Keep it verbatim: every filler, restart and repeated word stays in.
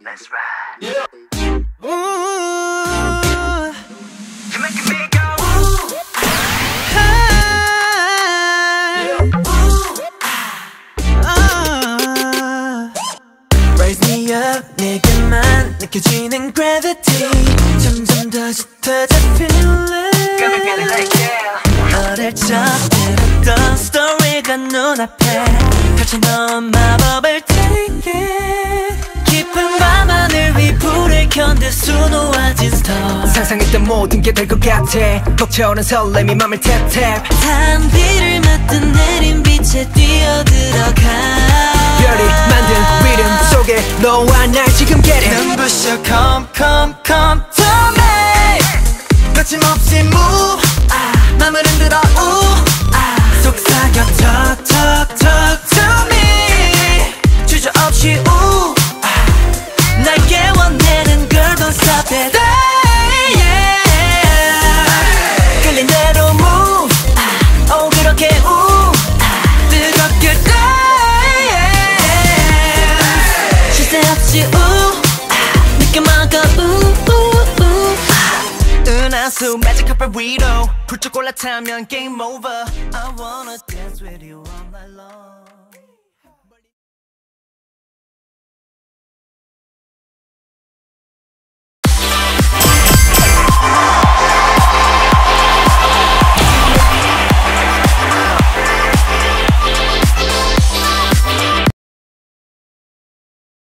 Let's ride. Yeah. Ooh, you're making me go. Ooh, ah, yeah. Ooh, ah. Raise me up, 내게만 느껴지는 gravity. 점점 더 짙어져 feeling. Got me feeling like yeah. 어릴 적 들었던 스토리가 눈앞에 펼친 넌 마법을 take it. 깊은 밤하늘 위 불을 견딜 수놓아진 star. 상상했던 모든 게 될 것 같아. 벅차오른 설렘이 맘을 탭탭. 단비를 맞던 내린 빛에 뛰어들어가. 별이 만든 리듬 속에 너와 날 지금 get it. 눈부셔 come come come to me. 거침없이 move 아, 맘을 흔들어 우 아, 속삭여 talk talk talk to me. 주저없이 우 아, 날 깨워내는 girl don't stop it. Hey, yeah. 끌린 대로 move 아, 오 그렇게 우 아, 뜨겁게 dance. 쉴 새 없이 우 아, 느껴만 가 우 은하수 magic carpet 위로 훌쩍 올라타면 game over. I wanna dance with you all night long.